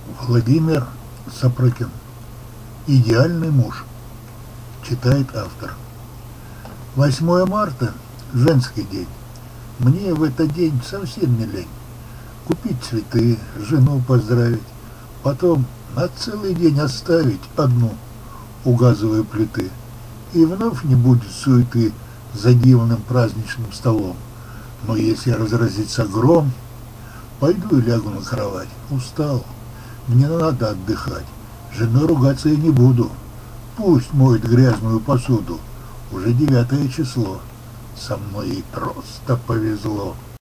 Владимир Сапрыкин. Идеальный муж. Читает автор. 8 марта – женский день. Мне в этот день совсем не лень. Купить цветы, жену поздравить, потом на целый день оставить одну у газовой плиты. И вновь не будет суеты за дивным праздничным столом. Но если разразится гром, пойду и лягу на кровать. Устал, мне надо отдыхать. Женой ругаться я не буду. Пусть моет грязную посуду. Уже 9 число. Со мной ей просто повезло.